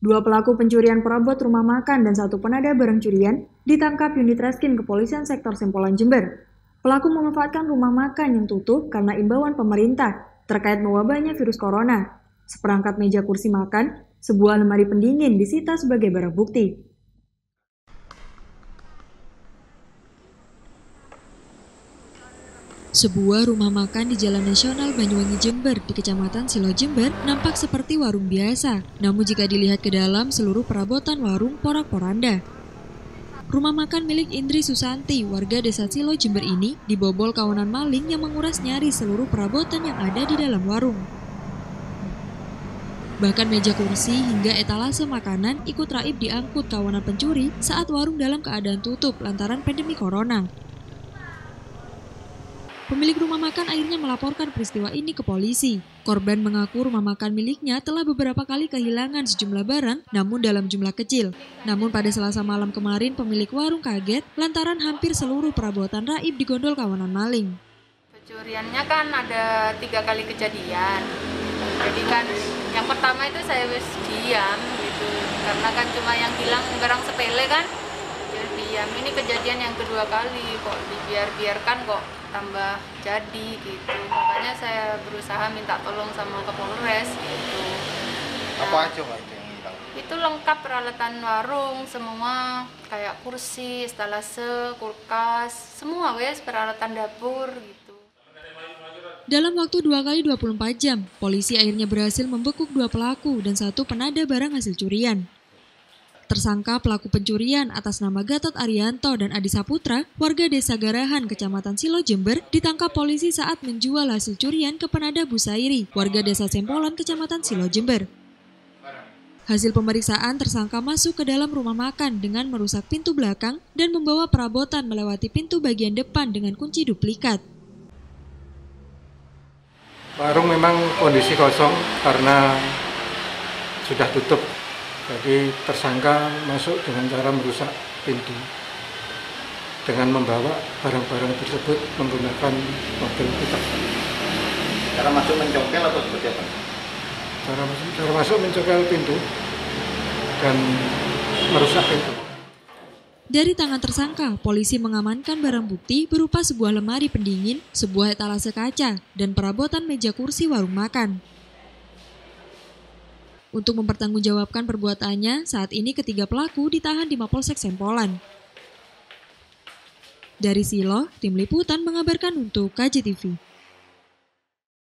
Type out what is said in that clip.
Dua pelaku pencurian perabot rumah makan dan satu penada barang curian ditangkap unit Reskin Kepolisian Sektor Sempolan Jember. Pelaku memanfaatkan rumah makan yang tutup karena imbauan pemerintah terkait mewabahnya virus corona. Seperangkat meja kursi makan, sebuah lemari pendingin disita sebagai barang bukti. Sebuah rumah makan di Jalan Nasional Banyuwangi Jember di Kecamatan Silo Jember nampak seperti warung biasa. Namun jika dilihat ke dalam, seluruh perabotan warung porak-poranda. Rumah makan milik Indri Susanti, warga desa Silo Jember ini dibobol kawanan maling yang menguras nyaris seluruh perabotan yang ada di dalam warung. Bahkan meja kursi hingga etalase makanan ikut raib diangkut kawanan pencuri saat warung dalam keadaan tutup lantaran pandemi corona. Pemilik rumah makan akhirnya melaporkan peristiwa ini ke polisi. Korban mengaku rumah makan miliknya telah beberapa kali kehilangan sejumlah barang, namun dalam jumlah kecil. Namun pada Selasa malam kemarin pemilik warung kaget lantaran hampir seluruh perabotan raib digondol kawanan maling. Pencuriannya kan ada 3 kali kejadian. Jadi kan yang pertama itu saya wis diam gitu, karena kan cuma yang hilang barang sepele kan. Jadi diam. Ini kejadian yang kedua kali kok dibiarkan kok tambah jadi gitu. Makanya saya berusaha minta tolong sama Kapolres gitu. Apa aja Mbak itu yang hilang? Itu lengkap peralatan warung semua, kayak kursi, etalase, kulkas, semua wes peralatan dapur gitu. Dalam waktu 2 kali 24 jam, polisi akhirnya berhasil membekuk 2 pelaku dan 1 penada barang hasil curian. Tersangka pelaku pencurian atas nama Gatot Arianto dan Adi Saputra, warga desa Garahan, Kecamatan Silo Jember, ditangkap polisi saat menjual hasil curian ke penada Busairi, warga desa Sempolan, Kecamatan Silo Jember. Hasil pemeriksaan, tersangka masuk ke dalam rumah makan dengan merusak pintu belakang dan membawa perabotan melewati pintu bagian depan dengan kunci duplikat. Warung memang kondisi kosong karena sudah tutup. Jadi tersangka masuk dengan cara merusak pintu dengan membawa barang-barang tersebut menggunakan mobil pickup. Cara masuk mencongkel atau seperti apa? Cara masuk mencongkel pintu dan merusak pintu. Dari tangan tersangka, polisi mengamankan barang bukti berupa sebuah lemari pendingin, sebuah etalase kaca, dan perabotan meja kursi warung makan. Untuk mempertanggungjawabkan perbuatannya, saat ini ketiga pelaku ditahan di Mapolsek Sempolan. Dari Silo, tim liputan mengabarkan untuk KJTV.